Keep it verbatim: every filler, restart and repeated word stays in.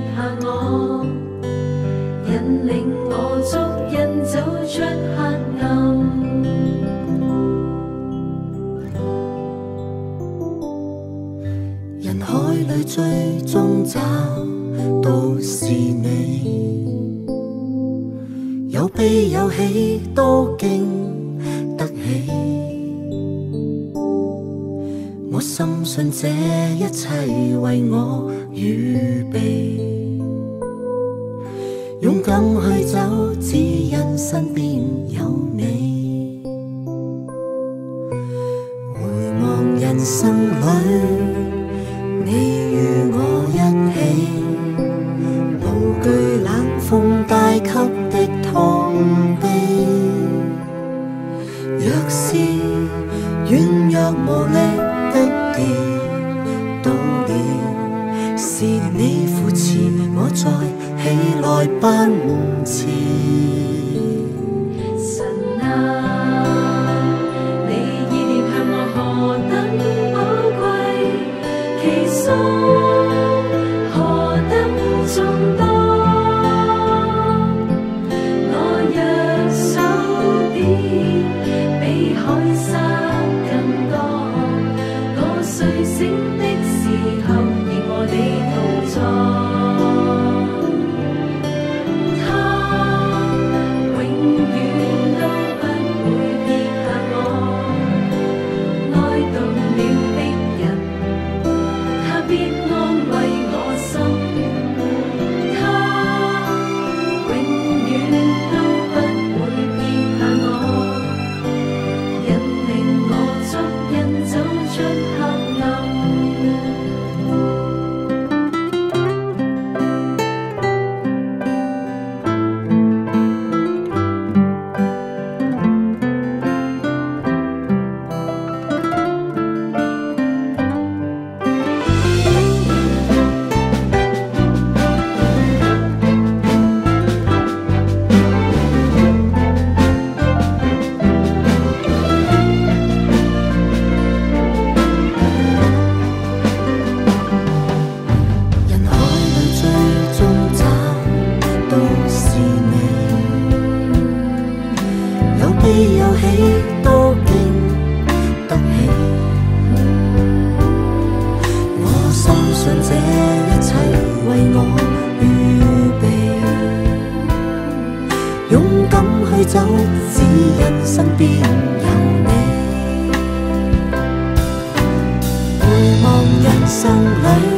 下我，引领我足印走出黑暗。 人海里最終找到是你，有悲有喜都經得起。我深信這一切為我預備，勇敢去走，只因身邊有你。回望人生裏，你與我一起，無懼冷風帶給的痛悲。若是軟弱無力的跌倒了，是你扶持我再起來不遲。 神啊，你意念向我何等寶貴，其數何等眾多。我若數點，比海沙更多。我睡醒的時候，仍和你同坐。 悲有喜都經得起，我深信這一切為我預備，勇敢去走，只因身邊有你。回望人生裏，